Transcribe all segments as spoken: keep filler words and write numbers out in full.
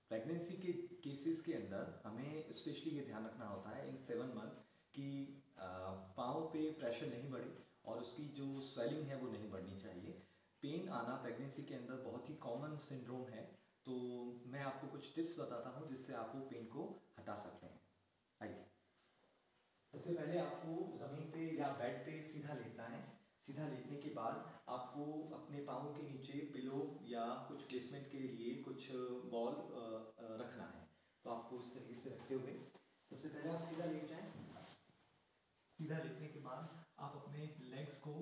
Pregnancy के cases के अंदर हमें स्पेशली ये ध्यान रखना होता है इन सेवन मंथ कि पाँव पे प्रेशर नहीं बढ़े और उसकी जो स्वेलिंग है वो नहीं बढ़नी चाहिए। पेन आना प्रेगनेंसी के अंदर बहुत ही कॉमन सिंड्रोम है, तो मैं आपको कुछ टिप्स बताता हूँ जिससे आप वो पेन को हटा सकते हैं। आइए, सबसे पहले आपको ज़मीन पे या बेड पे सीधा लेटना है। सीधा लेटने के बाद आपको अपने पाँवों के नीचे पिलो या कुछ प्लेसमेंट के लिए कुछ बॉल रखना है। तो आपको इस तरीके से रखते हुए सबसे पहले आप सीधा लेट जाएं। सीधा लेटने के बाद आप अपने लेग्स को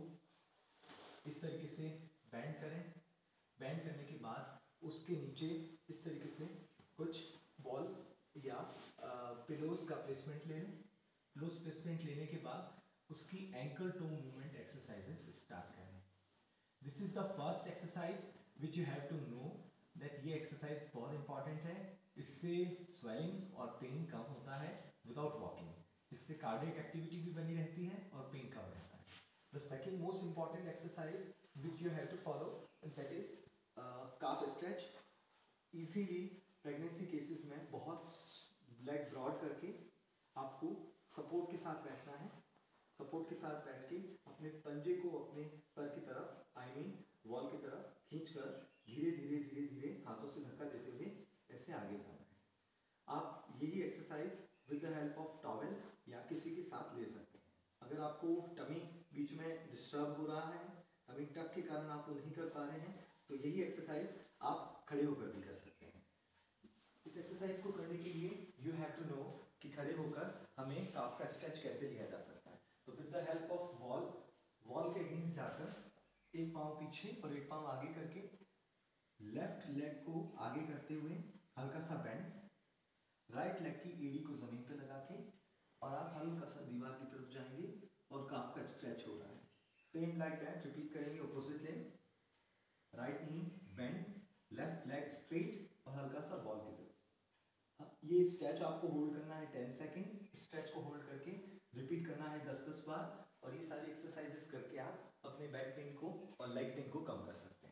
इस तरीके से बेंड करें। बेंड करने के बाद उसके नीचे इस तरीके से कुछ बॉल या पिलोज का प्लेसमेंट ले लें। पिलोज प्लेसमेंट लेने के बाद उसकी ankle toe movement exercises start करें। This is the first exercise which you have to know that ये एक्सरसाइज बहुत इंपॉर्टेंट है। इससे स्वेलिंग और पेन कम होता है विदाउट वॉकिंग। इससे कार्डियक एक्टिविटी भी बनी रहती है और पेन कम रहता है। The second most important exercise which you have to follow that is calf stretch. Easily pregnancy cases में बहुत लेग ब्रॉड करके आपको सपोर्ट के साथ बैठना है। सपोर्ट के साथ बैठ के अपने पंजे को अपने सर की तरफ आई मीन वॉल की तरफ खींचकर धीरे धीरे धीरे धीरे हाथों से धक्का देते हुए ऐसे आगे जाना है। आप यही exercise with the help of towel या किसी के साथ ले सकते हैं। अगर आपको टमी बीच में डिस्टर्ब हो रहा है, टमी टक के कारण आप वो नहीं कर पा रहे हैं, तो यही एक्सरसाइज आप खड़े होकर भी कर सकते हैं। इस एक्सरसाइज को करने के लिए यू हैव टू नो कि खड़े होकर हमें काफ का स्ट्रेच कैसे लिया जा सकता है। तो with the help of wall wall के अगेंस्ट जाकर एक पाँव पीछे और एक पाँव आगे करके लेफ्ट लेग को आगे करते हुए हल्का सा बेंड, राइट लेग की एड़ी को जमीन पे लगा के और आप हल्का सा दीवार की तरफ जाएंगे और काफ का स्ट्रेच हो रहा है। सेम लाइक दैट रिपीट करेंगे opposite leg. Right knee bend, left leg straight और हल्का सा बॉल की तरफ। ये स्ट्रेच आपको होल्ड करना है टेन सेकेंड। स्ट्रेच को होल्ड करके रिपीट करना है दस दस बार और ये सारी एक्सरसाइजेस करके आप अपने बैक पेन को और लेग पेन को कम कर सकते हैं।